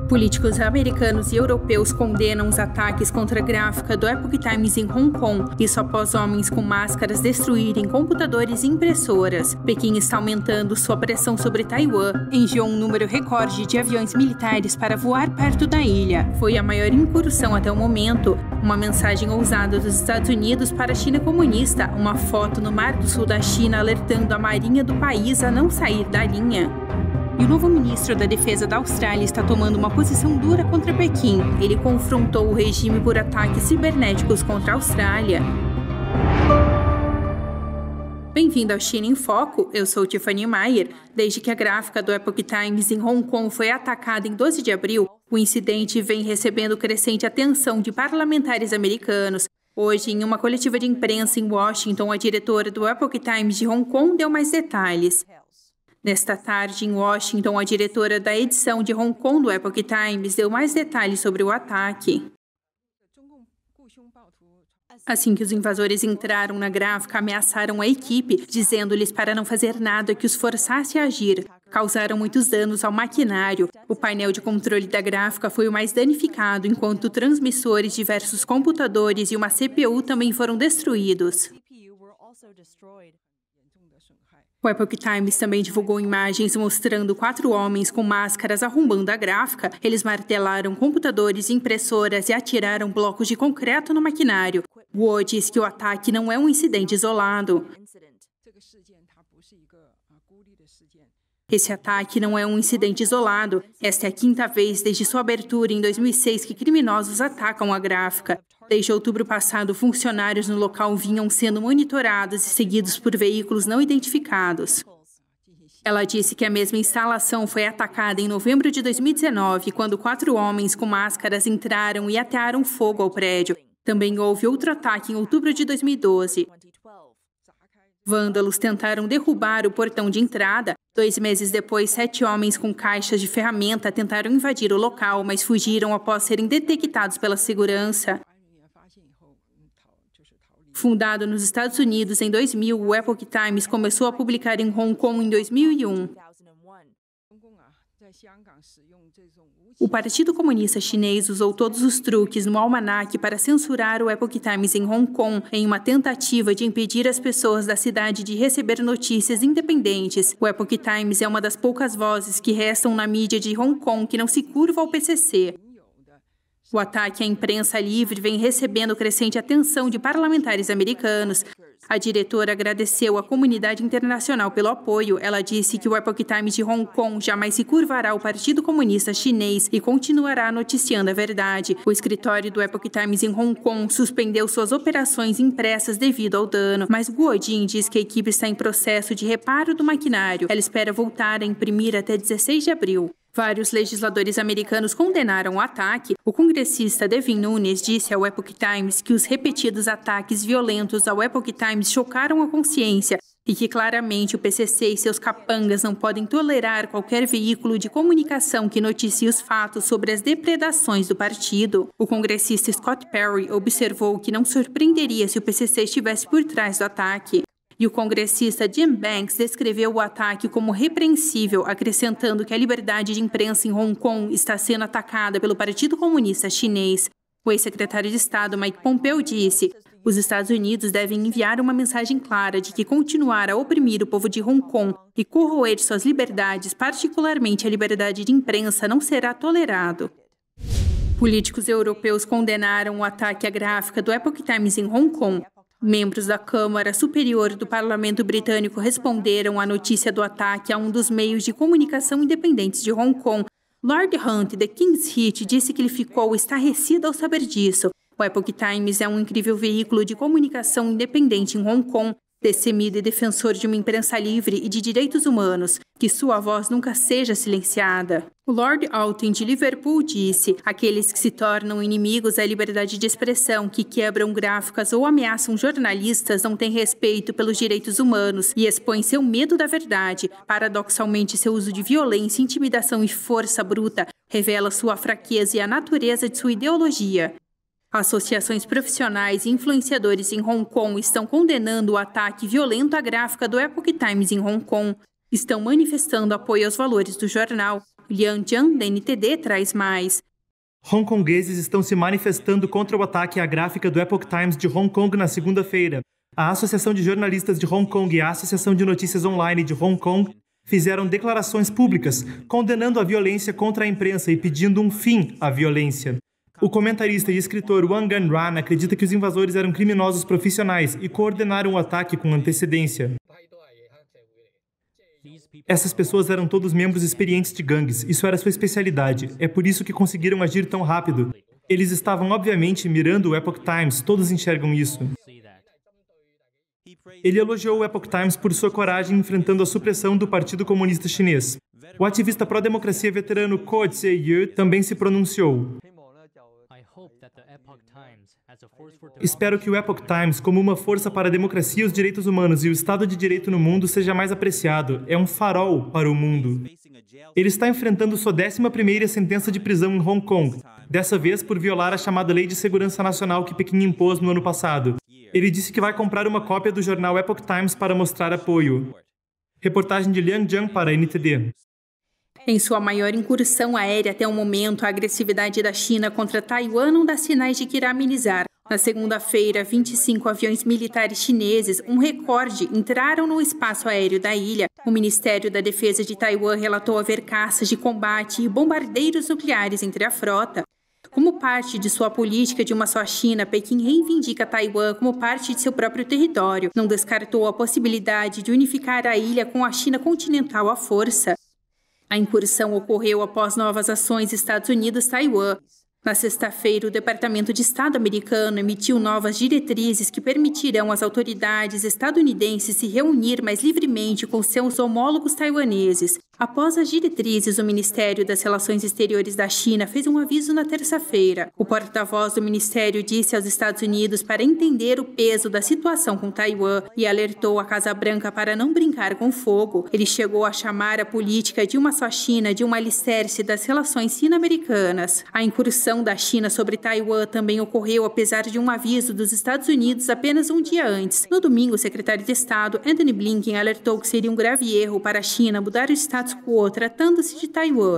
Políticos americanos e europeus condenam os ataques contra a gráfica do Epoch Times em Hong Kong, isso após homens com máscaras destruírem computadores e impressoras. Pequim está aumentando sua pressão sobre Taiwan, enviou um número recorde de aviões militares para voar perto da ilha. Foi a maior incursão até o momento. Uma mensagem ousada dos Estados Unidos para a China comunista, uma foto no Mar do Sul da China alertando a marinha do país a não sair da linha. E o novo ministro da Defesa da Austrália está tomando uma posição dura contra Pequim. Ele confrontou o regime por ataques cibernéticos contra a Austrália. Bem-vindo ao China em Foco, eu sou Tiffany Maier. Desde que a gráfica do Epoch Times em Hong Kong foi atacada em 12 de abril, o incidente vem recebendo crescente atenção de parlamentares americanos. Hoje, em uma coletiva de imprensa em Washington, a diretora do Epoch Times de Hong Kong deu mais detalhes. Nesta tarde, em Washington, a diretora da edição de Hong Kong do Epoch Times deu mais detalhes sobre o ataque. Assim que os invasores entraram na gráfica, ameaçaram a equipe, dizendo-lhes para não fazer nada que os forçasse a agir. Causaram muitos danos ao maquinário. O painel de controle da gráfica foi o mais danificado, enquanto transmissores, diversos computadores e uma CPU também foram destruídos. O Epoch Times também divulgou imagens mostrando 4 homens com máscaras arrombando a gráfica. Eles martelaram computadores, impressoras e atiraram blocos de concreto no maquinário. Guo diz que o ataque não é um incidente isolado. Esse ataque não é um incidente isolado. Esta é a 5ª vez desde sua abertura em 2006 que criminosos atacam a gráfica. Desde outubro passado, funcionários no local vinham sendo monitorados e seguidos por veículos não identificados. Ela disse que a mesma instalação foi atacada em novembro de 2019, quando 4 homens com máscaras entraram e atearam fogo ao prédio. Também houve outro ataque em outubro de 2012. Vândalos tentaram derrubar o portão de entrada. 2 meses depois, 7 homens com caixas de ferramenta tentaram invadir o local, mas fugiram após serem detectados pela segurança. Fundado nos Estados Unidos em 2000, o Epoch Times começou a publicar em Hong Kong em 2001. O Partido Comunista Chinês usou todos os truques no almanaque para censurar o Epoch Times em Hong Kong em uma tentativa de impedir as pessoas da cidade de receber notícias independentes. O Epoch Times é uma das poucas vozes que restam na mídia de Hong Kong que não se curva ao PCC. O ataque à imprensa livre vem recebendo crescente atenção de parlamentares americanos. A diretora agradeceu à comunidade internacional pelo apoio. Ela disse que o Epoch Times de Hong Kong jamais se curvará ao Partido Comunista Chinês e continuará noticiando a verdade. O escritório do Epoch Times em Hong Kong suspendeu suas operações impressas devido ao dano, mas Guo Jin diz que a equipe está em processo de reparo do maquinário. Ela espera voltar a imprimir até 16 de abril. Vários legisladores americanos condenaram o ataque. O congressista Devin Nunes disse ao Epoch Times que os repetidos ataques violentos ao Epoch Times chocaram a consciência e que claramente o PCC e seus capangas não podem tolerar qualquer veículo de comunicação que noticie os fatos sobre as depredações do partido. O congressista Scott Perry observou que não surpreenderia se o PCC estivesse por trás do ataque. E o congressista Jim Banks descreveu o ataque como repreensível, acrescentando que a liberdade de imprensa em Hong Kong está sendo atacada pelo Partido Comunista Chinês. O ex-secretário de Estado Mike Pompeo disse: os Estados Unidos devem enviar uma mensagem clara de que continuar a oprimir o povo de Hong Kong e corroer suas liberdades, particularmente a liberdade de imprensa, não será tolerado. Políticos europeus condenaram o ataque à gráfica do Epoch Times em Hong Kong. Membros da Câmara Superior do Parlamento Britânico responderam à notícia do ataque a um dos meios de comunicação independentes de Hong Kong. Lord Hunt, The King's Heat, disse que ele ficou estarrecido ao saber disso. O Epoch Times é um incrível veículo de comunicação independente em Hong Kong, destemido e defensor de uma imprensa livre e de direitos humanos, que sua voz nunca seja silenciada. O Lord Alton de Liverpool disse: aqueles que se tornam inimigos à liberdade de expressão, que quebram gráficas ou ameaçam jornalistas não têm respeito pelos direitos humanos e expõem seu medo da verdade. Paradoxalmente, seu uso de violência, intimidação e força bruta revela sua fraqueza e a natureza de sua ideologia. Associações profissionais e influenciadores em Hong Kong estão condenando o ataque violento à gráfica do Epoch Times em Hong Kong. Estão manifestando apoio aos valores do jornal. Liang Jiang, da NTD, traz mais. Hongkongueses estão se manifestando contra o ataque à gráfica do Epoch Times de Hong Kong na segunda-feira. A Associação de Jornalistas de Hong Kong e a Associação de Notícias Online de Hong Kong fizeram declarações públicas condenando a violência contra a imprensa e pedindo um fim à violência. O comentarista e escritor Wang Ganran acredita que os invasores eram criminosos profissionais e coordenaram o ataque com antecedência. Essas pessoas eram todos membros experientes de gangues, isso era sua especialidade, é por isso que conseguiram agir tão rápido. Eles estavam obviamente mirando o Epoch Times, todos enxergam isso. Ele elogiou o Epoch Times por sua coragem enfrentando a supressão do Partido Comunista Chinês. O ativista pró-democracia veterano Ko Tse-yu também se pronunciou. Espero que o Epoch Times, como uma força para a democracia, os direitos humanos e o Estado de Direito no mundo, seja mais apreciado. É um farol para o mundo. Ele está enfrentando sua 11ª sentença de prisão em Hong Kong, dessa vez por violar a chamada Lei de Segurança Nacional que Pequim impôs no ano passado. Ele disse que vai comprar uma cópia do jornal Epoch Times para mostrar apoio. Reportagem de Liang Jiang para a NTD. Em sua maior incursão aérea até o momento, a agressividade da China contra Taiwan não dá sinais de que irá amenizar. Na segunda-feira, 25 aviões militares chineses, um recorde, entraram no espaço aéreo da ilha. O Ministério da Defesa de Taiwan relatou haver caças de combate e bombardeiros nucleares entre a frota. Como parte de sua política de uma só China, Pequim reivindica Taiwan como parte de seu próprio território. Não descartou a possibilidade de unificar a ilha com a China continental à força. A incursão ocorreu após novas ações Estados Unidos-Taiwan. Na sexta-feira, o Departamento de Estado americano emitiu novas diretrizes que permitirão às autoridades estadunidenses se reunir mais livremente com seus homólogos taiwaneses. Após as diretrizes, o Ministério das Relações Exteriores da China fez um aviso na terça-feira. O porta-voz do Ministério disse aos Estados Unidos para entender o peso da situação com Taiwan e alertou a Casa Branca para não brincar com fogo. Ele chegou a chamar a política de uma só China de um alicerce das relações sino-americanas. A incursão da China sobre Taiwan também ocorreu apesar de um aviso dos Estados Unidos apenas um dia antes. No domingo, o secretário de Estado, Antony Blinken, alertou que seria um grave erro para a China mudar o status quo tratando-se de Taiwan.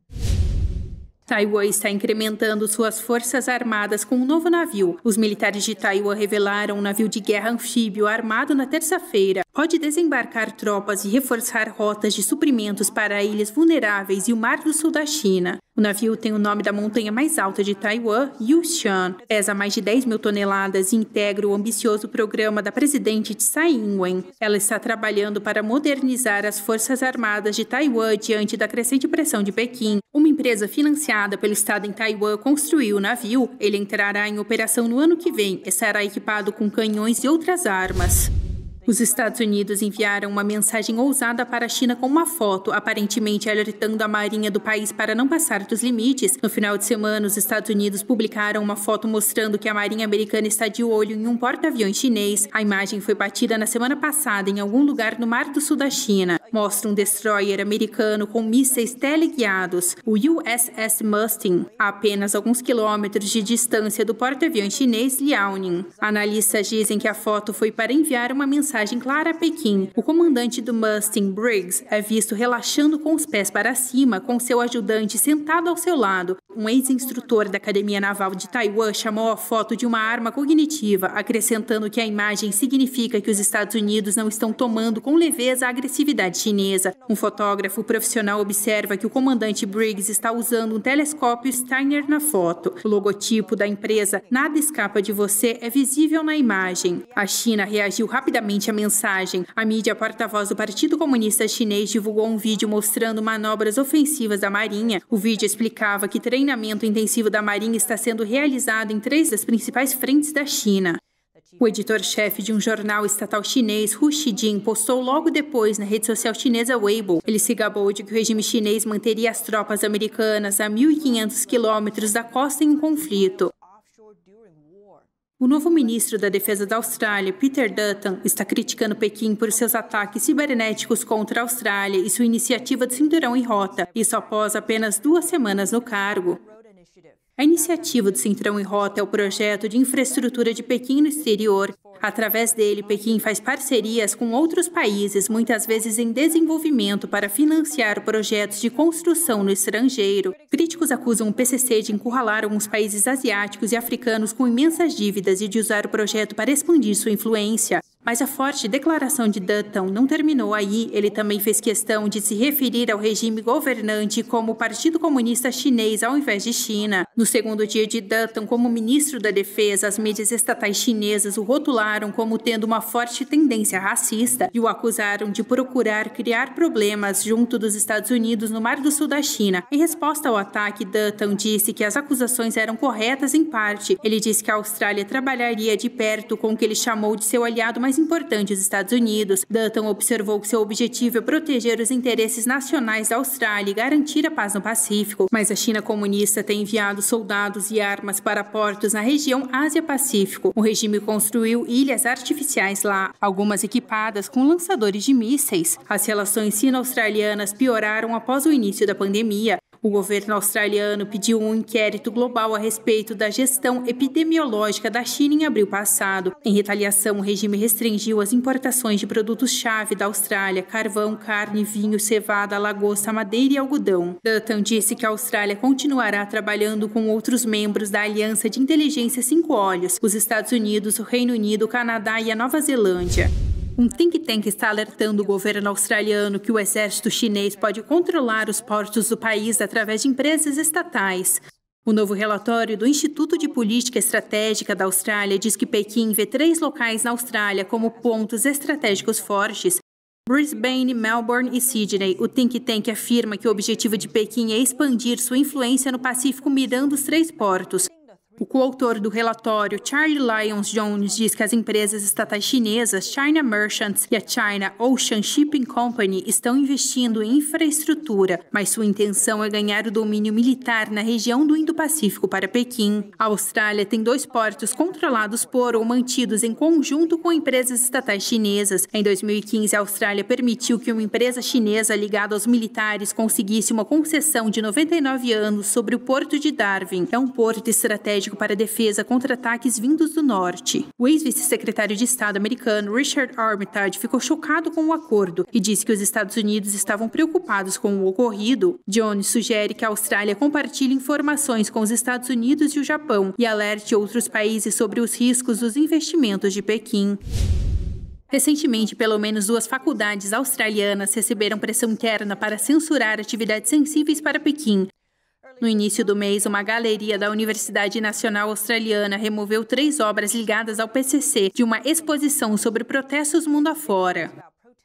Taiwan está incrementando suas forças armadas com um novo navio. Os militares de Taiwan revelaram um navio de guerra anfíbio armado na terça-feira. Pode desembarcar tropas e reforçar rotas de suprimentos para ilhas vulneráveis e o Mar do Sul da China. O navio tem o nome da montanha mais alta de Taiwan, Yushan. Pesa mais de 10 mil toneladas e integra o ambicioso programa da presidente Tsai Ing-wen. Ela está trabalhando para modernizar as forças armadas de Taiwan diante da crescente pressão de Pequim. Uma empresa financiada pelo Estado em Taiwan construiu o navio. Ele entrará em operação no ano que vem e estará equipado com canhões e outras armas. Os Estados Unidos enviaram uma mensagem ousada para a China com uma foto, aparentemente alertando a marinha do país para não passar dos limites. No final de semana, os Estados Unidos publicaram uma foto mostrando que a marinha americana está de olho em um porta-aviões chinês. A imagem foi batida na semana passada em algum lugar no Mar do Sul da China. Mostra um destroyer americano com mísseis teleguiados, o USS Mustin, a apenas alguns quilômetros de distância do porta-aviões chinês Liaoning. Analistas dizem que a foto foi para enviar uma mensagem clara a Pequim. O comandante do Mustin, Briggs, é visto relaxando com os pés para cima, com seu ajudante sentado ao seu lado. Um ex-instrutor da Academia Naval de Taiwan chamou a foto de uma arma cognitiva, acrescentando que a imagem significa que os Estados Unidos não estão tomando com leveza a agressividade chinesa. Um fotógrafo profissional observa que o comandante Briggs está usando um telescópio Steiner na foto. O logotipo da empresa Nada Escapa de Você é visível na imagem. A China reagiu rapidamente à mensagem. A mídia porta-voz do Partido Comunista Chinês divulgou um vídeo mostrando manobras ofensivas da Marinha. O vídeo explicava que treinamento intensivo da Marinha está sendo realizado em 3 das principais frentes da China. O editor-chefe de um jornal estatal chinês, Hu Xijin, postou logo depois na rede social chinesa Weibo. Ele se gabou de que o regime chinês manteria as tropas americanas a 1.500 quilômetros da costa em um conflito. O novo ministro da Defesa da Austrália, Peter Dutton, está criticando Pequim por seus ataques cibernéticos contra a Austrália e sua iniciativa de cinturão em rota, isso após apenas 2 semanas no cargo. A iniciativa do Centrão em Rota é o projeto de infraestrutura de Pequim no exterior. Através dele, Pequim faz parcerias com outros países, muitas vezes em desenvolvimento, para financiar projetos de construção no estrangeiro. Críticos acusam o PCC de encurralar alguns países asiáticos e africanos com imensas dívidas e de usar o projeto para expandir sua influência. Mas a forte declaração de Dutton não terminou aí. Ele também fez questão de se referir ao regime governante como o Partido Comunista Chinês ao invés de China. No segundo dia de Dutton como ministro da Defesa, as mídias estatais chinesas o rotularam como tendo uma forte tendência racista e o acusaram de procurar criar problemas junto dos Estados Unidos no Mar do Sul da China. Em resposta ao ataque, Dutton disse que as acusações eram corretas em parte. Ele disse que a Austrália trabalharia de perto com o que ele chamou de seu aliado mais importante, os Estados Unidos. Dutton observou que seu objetivo é proteger os interesses nacionais da Austrália e garantir a paz no Pacífico. Mas a China comunista tem enviado soldados e armas para portos na região Ásia-Pacífico. O regime construiu ilhas artificiais lá, algumas equipadas com lançadores de mísseis. As relações sino-australianas pioraram após o início da pandemia. O governo australiano pediu um inquérito global a respeito da gestão epidemiológica da China em abril passado. Em retaliação, o regime restringiu as importações de produtos-chave da Austrália: carvão, carne, vinho, cevada, lagosta, madeira e algodão. Dutton disse que a Austrália continuará trabalhando com outros membros da Aliança de Inteligência Cinco Olhos: os Estados Unidos, o Reino Unido, o Canadá e a Nova Zelândia. Um think tank está alertando o governo australiano que o exército chinês pode controlar os portos do país através de empresas estatais. O novo relatório do Instituto de Política Estratégica da Austrália diz que Pequim vê 3 locais na Austrália como pontos estratégicos fortes: Brisbane, Melbourne e Sydney. O think tank afirma que o objetivo de Pequim é expandir sua influência no Pacífico mirando os 3 portos. O coautor do relatório, Charlie Lyons Jones, diz que as empresas estatais chinesas China Merchants e a China Ocean Shipping Company estão investindo em infraestrutura, mas sua intenção é ganhar o domínio militar na região do Indo-Pacífico para Pequim. A Austrália tem 2 portos controlados por ou mantidos em conjunto com empresas estatais chinesas. Em 2015, a Austrália permitiu que uma empresa chinesa ligada aos militares conseguisse uma concessão de 99 anos sobre o Porto de Darwin. É um porto estratégico para a defesa contra ataques vindos do norte. O ex-vice-secretário de Estado americano Richard Armitage ficou chocado com o acordo e disse que os Estados Unidos estavam preocupados com o ocorrido. Jones sugere que a Austrália compartilhe informações com os Estados Unidos e o Japão e alerte outros países sobre os riscos dos investimentos de Pequim. Recentemente, pelo menos 2 faculdades australianas receberam pressão interna para censurar atividades sensíveis para Pequim. No início do mês, uma galeria da Universidade Nacional Australiana removeu 3 obras ligadas ao PCC de uma exposição sobre protestos mundo afora.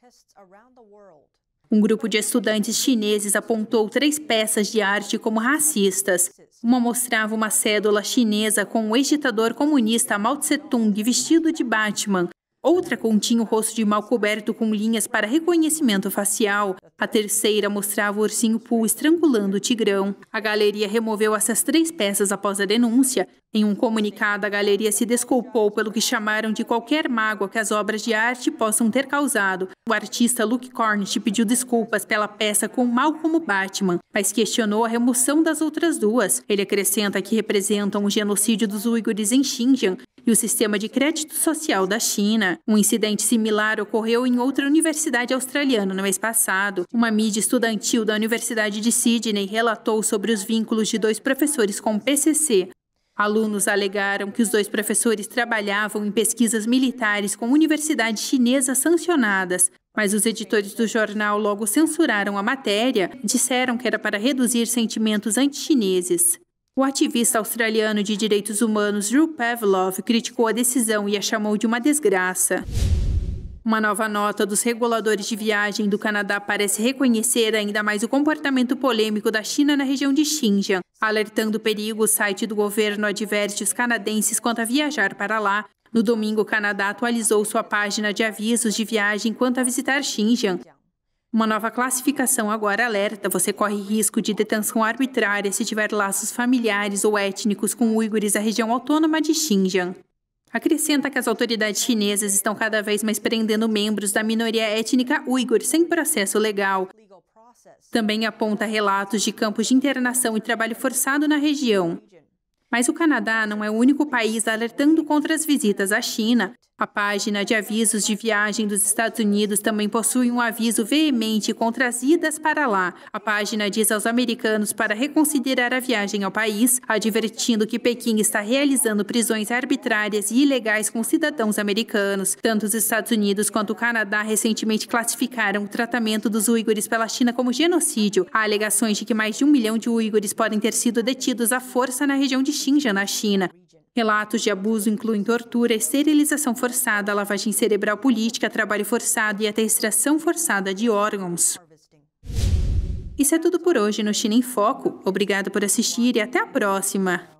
Um grupo de estudantes chineses apontou 3 peças de arte como racistas. Uma mostrava uma cédula chinesa com o ex-ditador comunista Mao Tse-tung vestido de Batman. Outra continha o rosto de Mao coberto com linhas para reconhecimento facial. A terceira mostrava o ursinho Pooh estrangulando o tigrão. A galeria removeu essas 3 peças após a denúncia. Em um comunicado, a galeria se desculpou pelo que chamaram de qualquer mágoa que as obras de arte possam ter causado. O artista Luke Cornish pediu desculpas pela peça com Mao como Batman, mas questionou a remoção das outras 2. Ele acrescenta que representam o genocídio dos uigures em Xinjiang e o sistema de crédito social da China. Um incidente similar ocorreu em outra universidade australiana no mês passado. Uma mídia estudantil da Universidade de Sydney relatou sobre os vínculos de 2 professores com o PCC. Alunos alegaram que os 2 professores trabalhavam em pesquisas militares com universidades chinesas sancionadas, mas os editores do jornal logo censuraram a matéria e disseram que era para reduzir sentimentos anti-chineses. O ativista australiano de direitos humanos Drew Pavlov criticou a decisão e a chamou de uma desgraça. Uma nova nota dos reguladores de viagem do Canadá parece reconhecer ainda mais o comportamento polêmico da China na região de Xinjiang. Alertando o perigo, o site do governo adverte os canadenses quanto a viajar para lá. No domingo, o Canadá atualizou sua página de avisos de viagem quanto a visitar Xinjiang. Uma nova classificação agora alerta: você corre risco de detenção arbitrária se tiver laços familiares ou étnicos com uigures da região autônoma de Xinjiang. Acrescenta que as autoridades chinesas estão cada vez mais prendendo membros da minoria étnica uigur sem processo legal. Também aponta relatos de campos de internação e trabalho forçado na região. Mas o Canadá não é o único país alertando contra as visitas à China. A página de avisos de viagem dos Estados Unidos também possui um aviso veemente contra as idas para lá. A página diz aos americanos para reconsiderar a viagem ao país, advertindo que Pequim está realizando prisões arbitrárias e ilegais com cidadãos americanos. Tanto os Estados Unidos quanto o Canadá recentemente classificaram o tratamento dos uigures pela China como genocídio. Há alegações de que mais de 1 milhão de uigures podem ter sido detidos à força na região de Xinjiang, na China. Relatos de abuso incluem tortura, esterilização forçada, lavagem cerebral política, trabalho forçado e até extração forçada de órgãos. Isso é tudo por hoje no China em Foco. Obrigado por assistir e até a próxima!